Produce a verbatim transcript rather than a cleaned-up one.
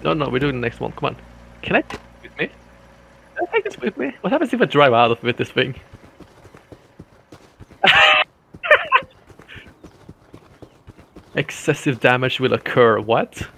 No, no, we're doing the next one. Come on. Can I take this with me? Can I take this with me? What happens if I drive out of with this thing? Excessive damage will occur. What?